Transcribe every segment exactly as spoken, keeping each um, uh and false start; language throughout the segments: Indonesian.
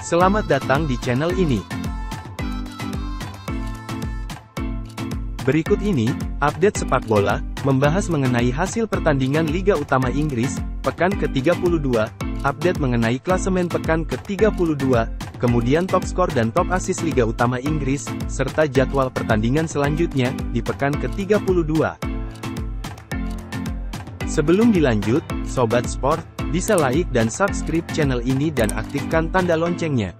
Selamat datang di channel ini. Berikut ini, update sepak bola, membahas mengenai hasil pertandingan Liga Utama Inggris, pekan ke tiga puluh dua, update mengenai klasemen pekan ke tiga puluh dua, kemudian top skor dan top assist Liga Utama Inggris, serta jadwal pertandingan selanjutnya, di pekan ke tiga puluh dua. Sebelum dilanjut, Sobat Sport, bisa like dan subscribe channel ini dan aktifkan tanda loncengnya.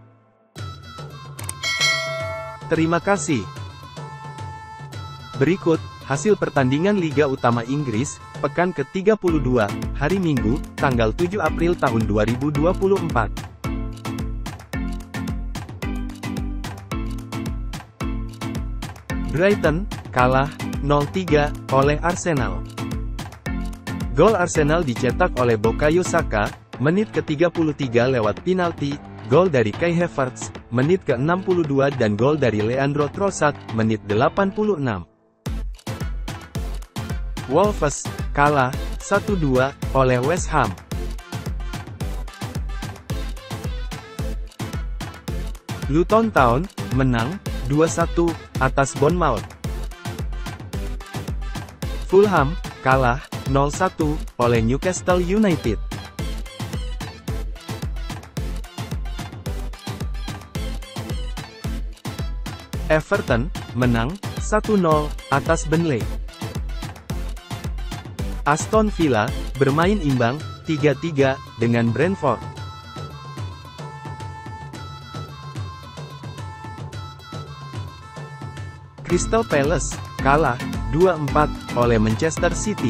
Terima kasih. Berikut, hasil pertandingan Liga Utama Inggris, pekan ke tiga puluh dua, hari Minggu, tanggal tujuh April tahun dua ribu dua puluh empat. Brighton, kalah, nol tiga, oleh Arsenal. Gol Arsenal dicetak oleh Bukayo Saka, menit ke tiga puluh tiga lewat penalti, gol dari Kai Havertz, menit ke enam puluh dua dan gol dari Leandro Trossard, menit delapan puluh enam. Wolves, kalah, satu dua, oleh West Ham. Luton Town, menang, dua satu, atas Bournemouth. Fulham, kalah, nol satu, oleh Newcastle United. Everton, menang, satu nol, atas Burnley. Aston Villa, bermain imbang, tiga tiga, dengan Brentford. Crystal Palace, kalah, dua empat, oleh Manchester City.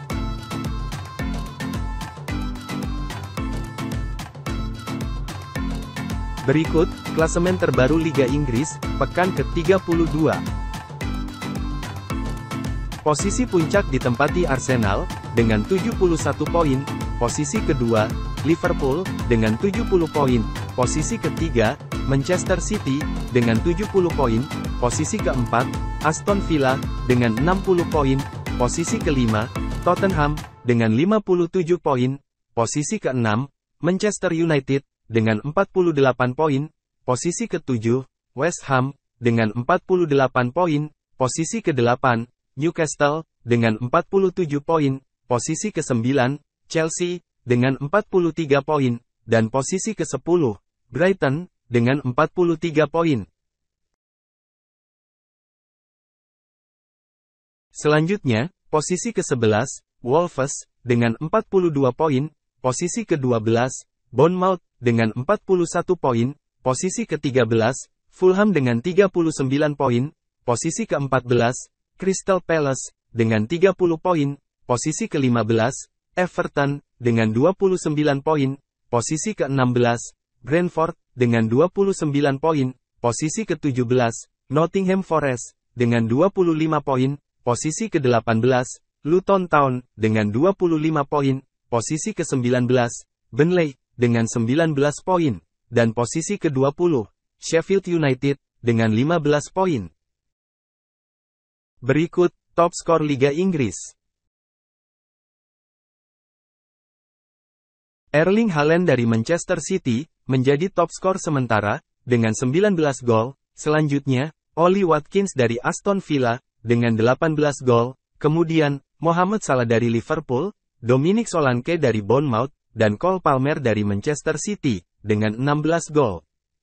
Berikut, klasemen terbaru Liga Inggris, pekan ke tiga puluh dua. Posisi puncak ditempati Arsenal, dengan tujuh puluh satu poin, posisi kedua, Liverpool, dengan tujuh puluh poin, posisi ketiga, Manchester City, dengan tujuh puluh poin, posisi keempat, Aston Villa, dengan enam puluh poin, posisi kelima, Tottenham, dengan lima puluh tujuh poin, posisi keenam, Manchester United, dengan empat puluh delapan poin, posisi ketujuh, West Ham, dengan empat puluh delapan poin, posisi kedelapan, Newcastle, dengan empat puluh tujuh poin, posisi kesembilan, Chelsea, dengan empat puluh tiga poin, dan posisi kesepuluh, Brighton, dengan empat puluh tiga poin. Selanjutnya, posisi kesebelas, Wolves, dengan empat puluh dua poin, posisi kedua belas, Bournemouth, dengan empat puluh satu poin, posisi ketiga belas, Fulham dengan tiga puluh sembilan poin, posisi keempat belas, Crystal Palace, dengan tiga puluh poin, posisi kelima belas, Everton, dengan dua puluh sembilan poin, posisi keenam belas, Brentford, dengan dua puluh sembilan poin, posisi ketujuh belas, Nottingham Forest, dengan dua puluh lima poin, posisi kedelapan belas, Luton Town, dengan dua puluh lima poin, posisi kesembilan belas, Burnley, dengan sembilan belas poin, dan posisi kedua puluh, Sheffield United, dengan lima belas poin. Berikut, top skor Liga Inggris. Erling Haaland dari Manchester City, menjadi top skor sementara, dengan sembilan belas gol. Selanjutnya, Ollie Watkins dari Aston Villa, dengan delapan belas gol. Kemudian, Mohamed Salah dari Liverpool, Dominic Solanke dari Bournemouth, dan Cole Palmer dari Manchester City, dengan enam belas gol.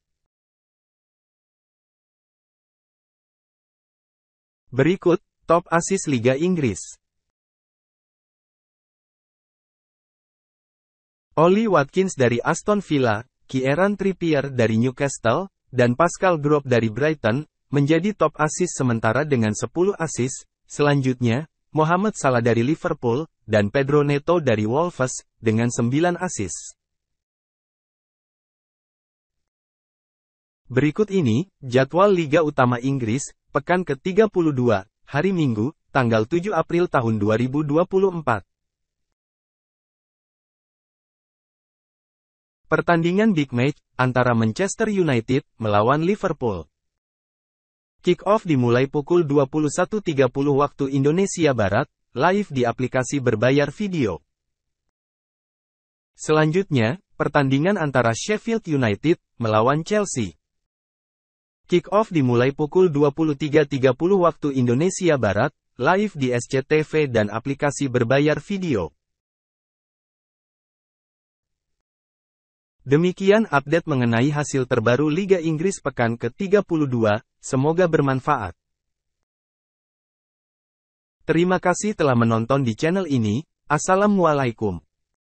Berikut, top assist Liga Inggris. Ollie Watkins dari Aston Villa, Kieran Trippier dari Newcastle, dan Pascal Gross dari Brighton, menjadi top assist sementara dengan sepuluh assist. Selanjutnya, Mohamed Salah dari Liverpool, dan Pedro Neto dari Wolves, dengan sembilan assist. Berikut ini, jadwal Liga Utama Inggris, pekan ke tiga puluh dua, hari Minggu, tanggal tujuh April tahun dua ribu dua puluh empat. Pertandingan big match, antara Manchester United, melawan Liverpool. Kick-off dimulai pukul dua puluh satu tiga puluh waktu Indonesia Barat, live di aplikasi berbayar video. Selanjutnya, pertandingan antara Sheffield United melawan Chelsea. Kick-off dimulai pukul dua puluh tiga tiga puluh waktu Indonesia Barat, live di S C T V dan aplikasi berbayar video. Demikian update mengenai hasil terbaru Liga Inggris pekan ke tiga puluh dua, semoga bermanfaat. Terima kasih telah menonton di channel ini, Assalamualaikum.